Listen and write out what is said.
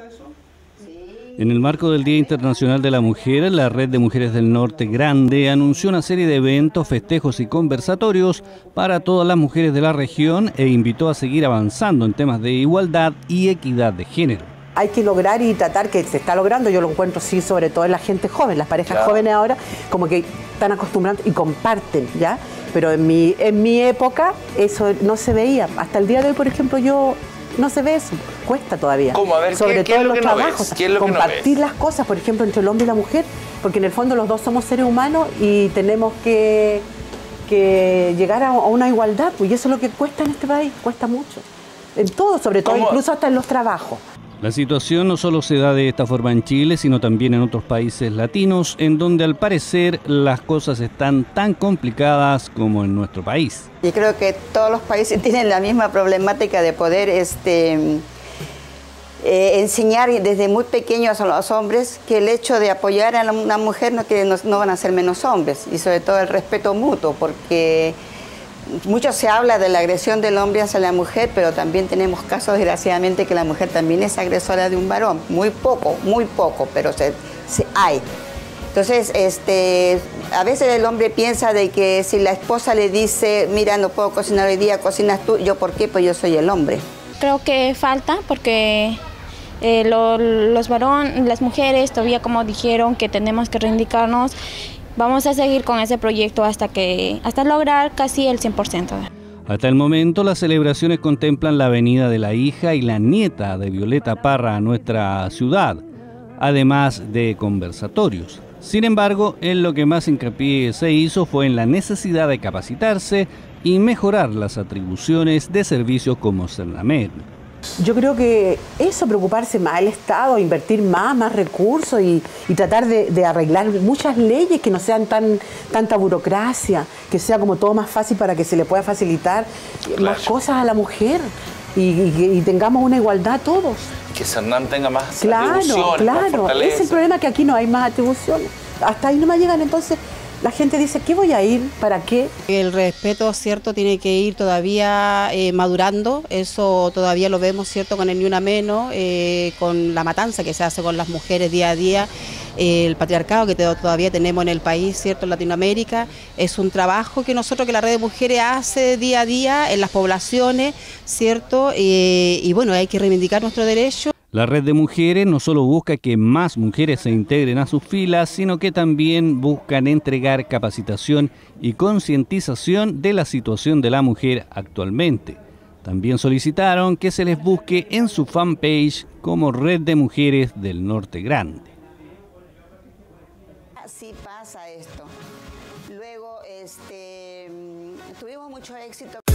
En el marco del Día Internacional de la Mujer, la Red de Mujeres del Norte Grande anunció una serie de eventos, festejos y conversatorios para todas las mujeres de la región e invitó a seguir avanzando en temas de igualdad y equidad de género. Hay que lograr y tratar, que se está logrando, yo lo encuentro sí, sobre todo en la gente joven, las parejas jóvenes ahora, como que están acostumbrados y comparten, ¿ya? Pero en mi época eso no se veía. Hasta el día de hoy, por ejemplo, no se ve eso, cuesta todavía. ¿Cómo? A ver, sobre todo en los trabajos, compartir las cosas, por ejemplo, entre el hombre y la mujer, porque en el fondo los dos somos seres humanos y tenemos que llegar a una igualdad, pues, y eso es lo que cuesta en este país, cuesta mucho. En todo, sobre todo, incluso hasta en los trabajos. La situación no solo se da de esta forma en Chile, sino también en otros países latinos, en donde al parecer las cosas están tan complicadas como en nuestro país. Yo creo que todos los países tienen la misma problemática de poder enseñar desde muy pequeños a los hombres que el hecho de apoyar a una mujer no van a ser menos hombres, y sobre todo el respeto mutuo, porque mucho se habla de la agresión del hombre hacia la mujer, pero también tenemos casos, desgraciadamente, que la mujer también es agresora de un varón. Muy poco, pero hay. Entonces, a veces el hombre piensa de que si la esposa le dice, mira, no puedo cocinar hoy día, cocinas tú, ¿yo por qué? Pues yo soy el hombre. Creo que falta porque los varones, las mujeres, todavía como dijeron que tenemos que reivindicarnos. Vamos a seguir con ese proyecto hasta lograr casi el 100%. Hasta el momento, las celebraciones contemplan la venida de la hija y la nieta de Violeta Parra a nuestra ciudad, además de conversatorios. Sin embargo, en lo que más hincapié se hizo fue en la necesidad de capacitarse y mejorar las atribuciones de servicios como Cernamed. Yo creo que eso, preocuparse más el Estado, invertir más recursos y tratar de arreglar muchas leyes que no sean tanta burocracia, que sea como todo más fácil para que se le pueda facilitar más cosas a la mujer y tengamos una igualdad todos. Que Cernam tenga más atribuciones, más fortaleza. Es el problema, que aquí no hay más atribuciones. Hasta ahí no me llegan, entonces la gente dice, ¿qué voy a ir? ¿Para qué? El respeto, ¿cierto?, tiene que ir todavía madurando. Eso todavía lo vemos, ¿cierto?, con el Ni Una Menos, con la matanza que se hace con las mujeres día a día, el patriarcado que todavía tenemos en el país, ¿cierto?, en Latinoamérica. Es un trabajo que la Red de Mujeres hace día a día en las poblaciones, ¿cierto? Y bueno, hay que reivindicar nuestro derecho. La Red de Mujeres no solo busca que más mujeres se integren a sus filas, sino que también buscan entregar capacitación y concientización de la situación de la mujer actualmente. También solicitaron que se les busque en su fanpage como Red de Mujeres del Norte Grande. Así pasa esto. Luego, tuvimos mucho éxito.